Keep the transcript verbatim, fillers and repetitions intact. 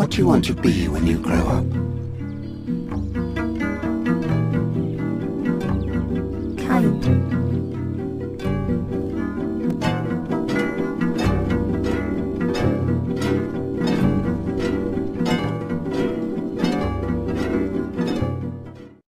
What do you want to be when you grow up?